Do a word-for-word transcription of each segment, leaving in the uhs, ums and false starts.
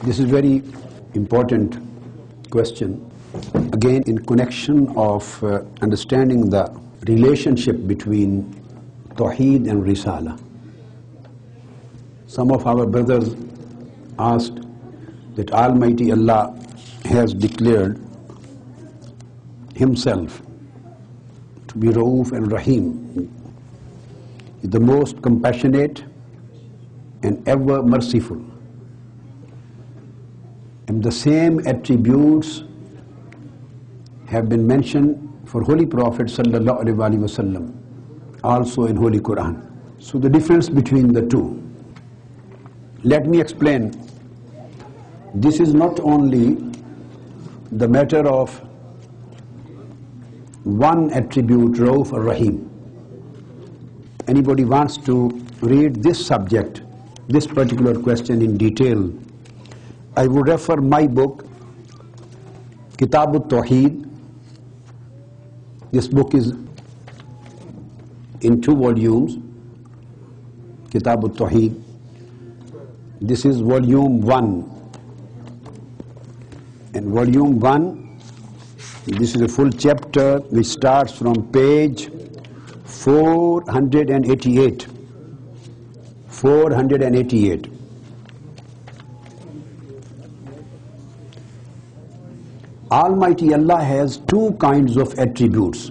This is a very important question. Again, in connection of uh, understanding the relationship between Tawheed and Risala. Some of our brothers asked that Almighty Allah has declared Himself to be Rauf and Rahim, the most compassionate and ever merciful. And the same attributes have been mentioned for Holy Prophet Sallallahu Alaihi Wasallam, also in Holy Quran. So the difference between the two. Let me explain. This is not only the matter of one attribute, Rauf or Rahim. Anybody wants to read this subject, this particular question in detail, I would refer my book, Kitab al-Tawheed. This book is in two volumes, Kitab al-Tawheed. This is volume one. And volume one, this is a full chapter which starts from page four hundred eighty-eight. four hundred eighty-eight. Almighty Allah has two kinds of attributes.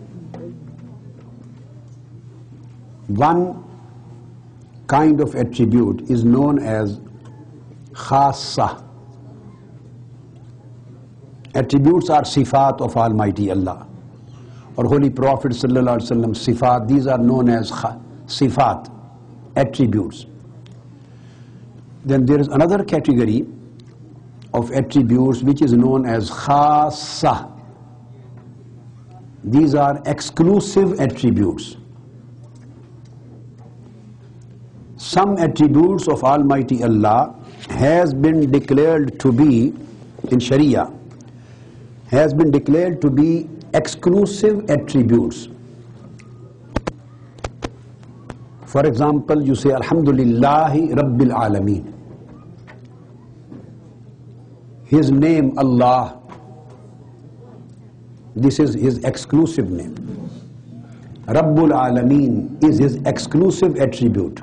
One kind of attribute is known as khassa. Attributes are sifat of Almighty Allah. Or Holy Prophet Sallallahu Alaihi Wasallam sifat, these are known as sifat, attributes. Then there is another category of attributes which is known as khassa. These are exclusive attributes. Some attributes of Almighty Allah has been declared to be, in Sharia, has been declared to be exclusive attributes. For example, you say Alhamdulillahi Rabbil Alameen. His name Allah, this is His exclusive name. Rabbul Alameen is His exclusive attribute.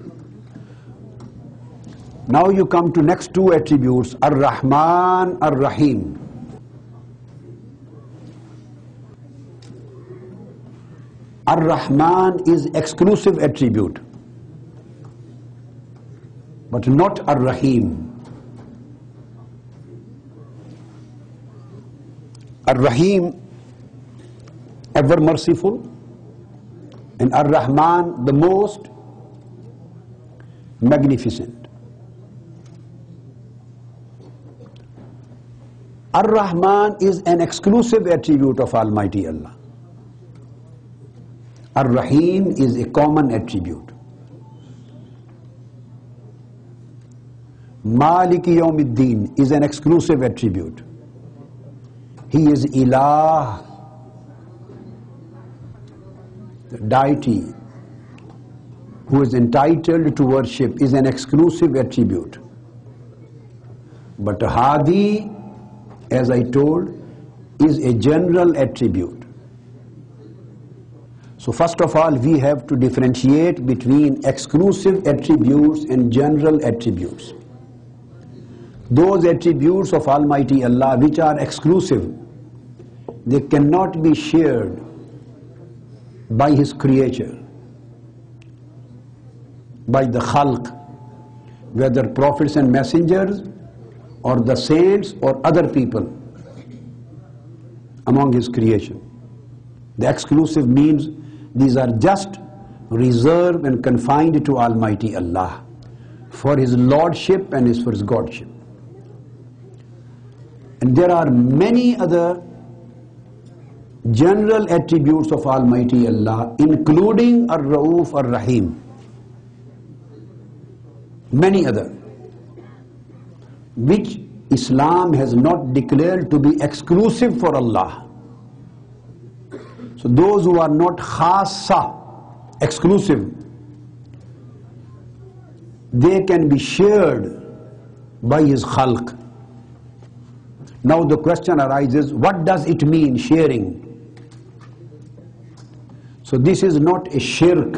Now you come to next two attributes, Ar-Rahman, Ar-Rahim. Ar-Rahman is exclusive attribute, but not Ar-Rahim. Ar-Rahim, ever merciful, and Ar-Rahman, the most magnificent. Ar-Rahman is an exclusive attribute of Almighty Allah. Ar-Rahim is a common attribute. Maliki Yawmiddin is an exclusive attribute. He is Ilah, the deity who is entitled to worship, is an exclusive attribute. But Hadi, as I told, is a general attribute. So first of all, we have to differentiate between exclusive attributes and general attributes. Those attributes of Almighty Allah which are exclusive, they cannot be shared by His creature, by the khalq, whether prophets and messengers or the saints or other people among His creation. The exclusive means these are just reserved and confined to Almighty Allah for His lordship and for His godship. And there are many other general attributes of Almighty Allah, including Ar-Rauf, Ar-Rahim. Many other, which Islam has not declared to be exclusive for Allah. So those who are not khassa, exclusive, they can be shared by his khalq. Now the question arises, what does it mean, sharing? So this is not a shirk.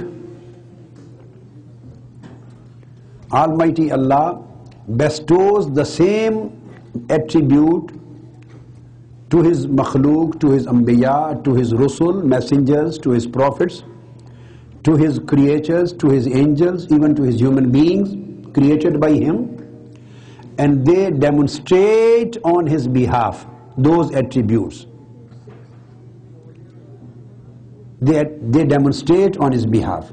Almighty Allah bestows the same attribute to his makhluk, to his anbiya, to his rusul, messengers, to his prophets, to his creatures, to his angels, even to his human beings created by him, and they demonstrate on his behalf those attributes. They, they demonstrate on his behalf.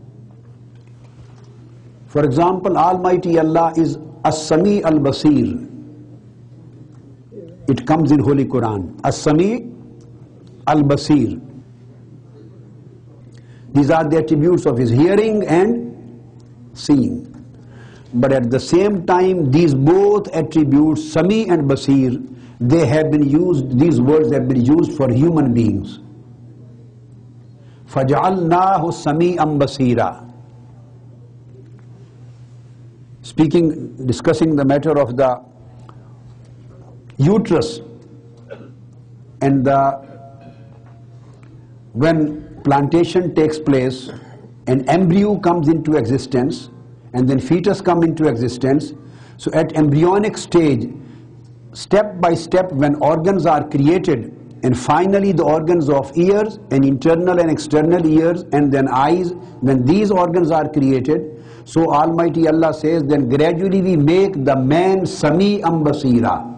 For example, Almighty Allah is As-Sami Al-Basir. It comes in Holy Quran. As-Sami Al-Basir. These are the attributes of his hearing and seeing. But at the same time, these both attributes, Sami and Basir, they have been used, these words have been used for human beings. فَجَعَلْنَاهُ سَمِيعًا بَصِيرًا. Speaking, discussing the matter of the uterus and the, when plantation takes place, an embryo comes into existence, and then fetus come into existence. So at embryonic stage, step by step, when organs are created, and finally the organs of ears, and internal and external ears, and then eyes, when these organs are created, so Almighty Allah says, then gradually we make the man Sami'an Basira.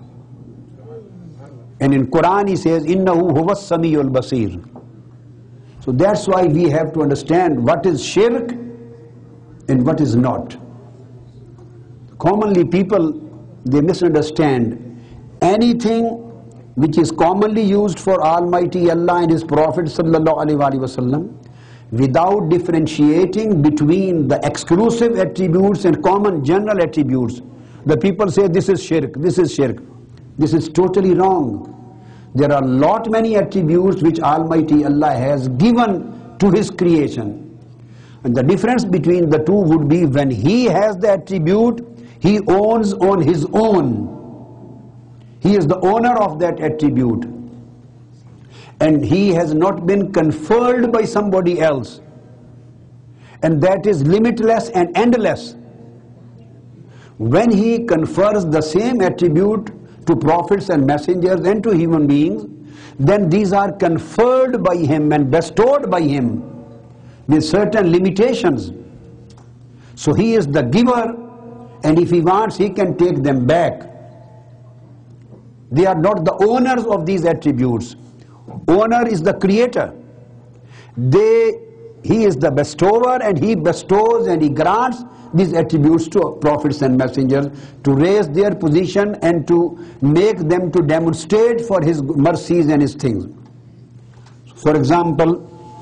And in Quran he says, Innahu huwa Sami'ul Basir. So that's why we have to understand what is shirk and what is not. Commonly people, they misunderstand anything which is commonly used for Almighty Allah and His Prophet sallallahu alaihi wasallam, without differentiating between the exclusive attributes and common general attributes. The people say this is shirk, this is shirk. This is totally wrong. There are lot many attributes which Almighty Allah has given to His creation. And the difference between the two would be when He has the attribute, He owns on His own. He is the owner of that attribute. And He has not been conferred by somebody else. And that is limitless and endless. When He confers the same attribute to prophets and messengers and to human beings, then these are conferred by Him and bestowed by Him with certain limitations. So He is the giver, and if He wants, He can take them back. They are not the owners of these attributes. Owner is the creator. They, He is the bestower, and He bestows and He grants these attributes to prophets and messengers to raise their position and to make them to demonstrate for His mercies and His things. For example,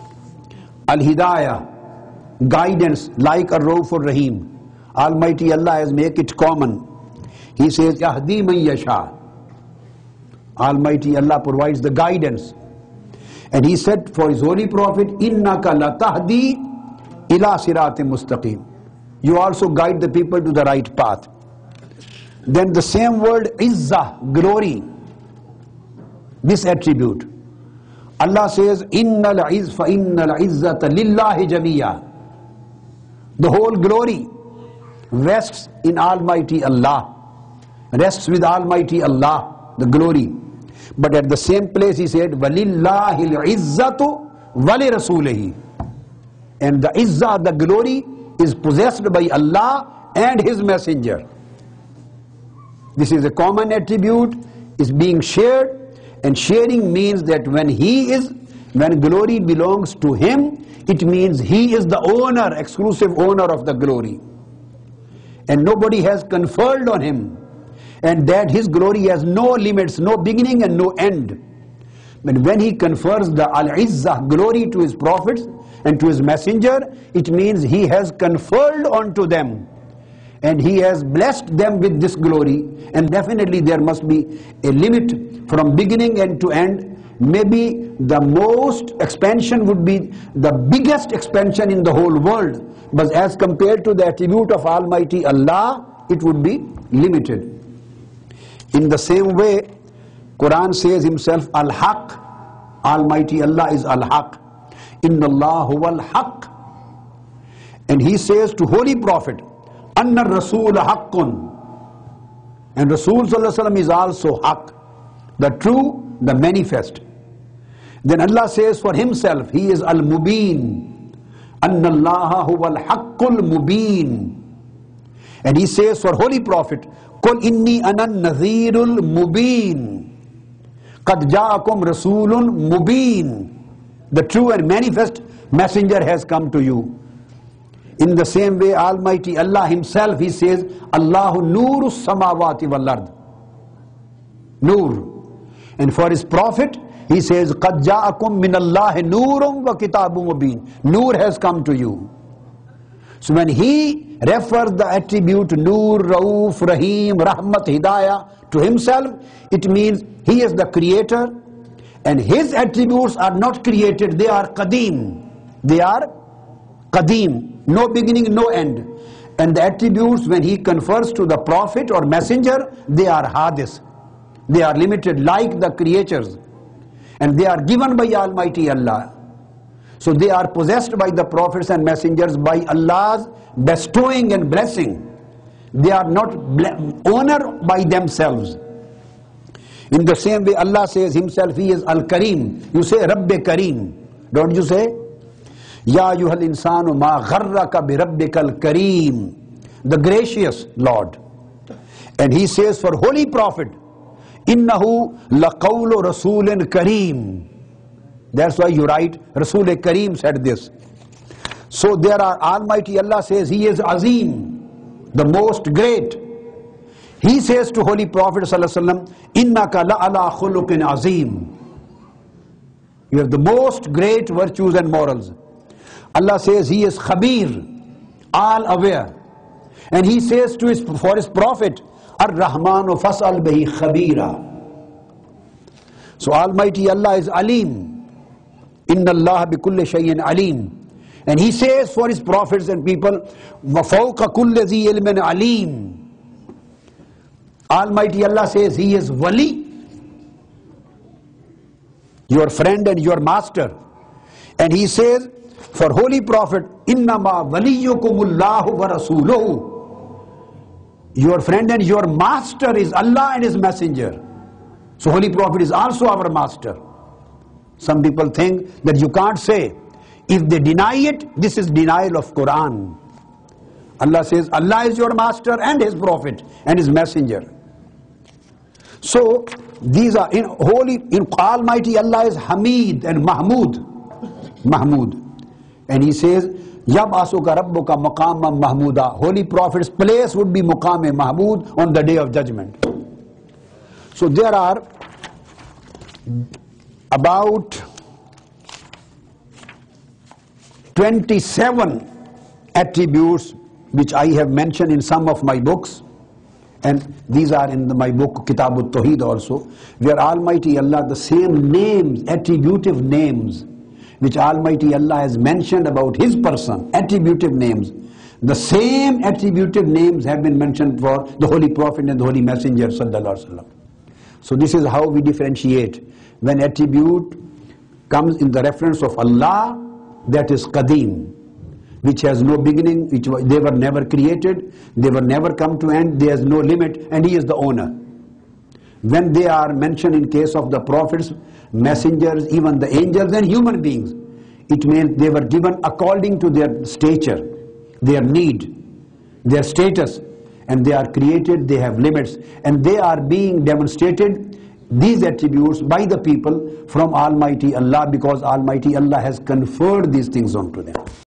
Al-Hidayah, guidance, like Ar-Rauf Ar-Rahim. Almighty Allah has made it common. He says, Yahdi man yasha. Almighty Allah provides the guidance. And He said for His holy prophet, Innaka la tahdi ila siratim mustaqim. You also guide the people to the right path. Then the same word, Izzah, glory, this attribute. Allah says, Innal izz fa innal izzata lillahi jamiyya. The whole glory rests in Almighty Allah, rests with Almighty Allah, the glory. But at the same place He said, Walillahil izzatu wali rasulihi. And the izzah, the glory, is possessed by Allah and His messenger. This is a common attribute, is being shared, and sharing means that when He is, when glory belongs to Him, it means He is the owner, exclusive owner of the glory. And nobody has conferred on Him. And that His glory has no limits, no beginning and no end. But when He confers the Al-Izzah, glory, to His prophets and to His messenger, it means He has conferred onto them. And He has blessed them with this glory. And definitely there must be a limit from beginning and to end. Maybe the most expansion would be the biggest expansion in the whole world. But as compared to the attribute of Almighty Allah, it would be limited. In the same way, Quran says himself Al-Haq, Almighty Allah is Al-Haq. Inna Allah huwa Al-Haq. And he says to Holy Prophet, Anna Rasul Haqqun. And Rasul Sallallahu Alaihi Wasallam is also Haq, the true, the manifest. Then Allah says for himself, he is Al-Mubin. Anna Allah huwa Al-Haqqul Mubin. And he says for Holy Prophet, Qul inni ana nadhirul mubin. Qad ja'akum rasulun mubin. The true and manifest messenger has come to you. In the same way, Almighty Allah himself, he says, Allahu nuru samawati wal ard. Nur. And for his prophet, he says, Qad ja'akum min Allahi nurum wa kitabun mubin. Nur has come to you. So when he refers the attribute Nur, Rauf, Rahim, Rahmat, Hidayah to himself, it means he is the creator, and his attributes are not created, they are Qadim. They are Qadim, no beginning, no end. And the attributes, when he confers to the prophet or messenger, they are Hadis. They are limited like the creatures. And they are given by Almighty Allah. So they are possessed by the prophets and messengers by Allah's bestowing and blessing. They are not honored by themselves. In the same way, Allah says himself, he is Al-Kareem. You say Rabbi Kareem. Don't you say? Ya ayyuhal insanu ma gharraka bi rabbikal Kareem. The gracious Lord. And he says for Holy Prophet, Innahu laqawlu rasulin Kareem. That's why you write, Rasul Kareem said this. So there are, Almighty Allah says he is Azim, the most great. He says to Holy Prophet Sallallahu Alaihi Wasallam, Innaka la'ala khuluqin azim. You have the most great virtues and morals. Allah says he is Khabir, all aware. And he says to his, for his prophet, Ar-Rahmanu fas'al bihi khabira. So Almighty Allah is Alim. Inna Allah bi kulli shay'in alim. And he says for his prophets and people, wa fawqa kulli dhi ilmin alim. Almighty Allah says he is Wali, your friend and your master. And he says for Holy Prophet, Innama waliyukumullahu wa rasuluhu. Your friend and your master is Allah and his messenger. So Holy Prophet is also our master. Some people think that you can't say. If they deny it, this is denial of Quran. Allah says Allah is your master and his prophet and his messenger. So these are in holy, in Almighty Allah is Hamid and Mahmud. Mahmud. And he says, Yab'asuka rabbuka maqama mahmuda. Holy Prophet's place would be Muqam Mahmud on the day of judgment. So there are about twenty-seven attributes which I have mentioned in some of my books, and these are in the, my book Kitabut Tawheed also, where Almighty Allah, the same names, attributive names, which Almighty Allah has mentioned about his person, attributive names, the same attributive names have been mentioned for the Holy Prophet and the Holy Messenger Sallallahu Alaihi Wasallam. So this is how we differentiate. When attribute comes in the reference of Allah, that is Qadim, which has no beginning, which they were never created, they were never come to end, there is no limit, and he is the owner. When they are mentioned in case of the prophets, messengers, even the angels and human beings, it means they were given according to their stature, their need, their status, and they are created, they have limits, and they are being demonstrated, these attributes, by the people from Almighty Allah, because Almighty Allah has conferred these things onto them.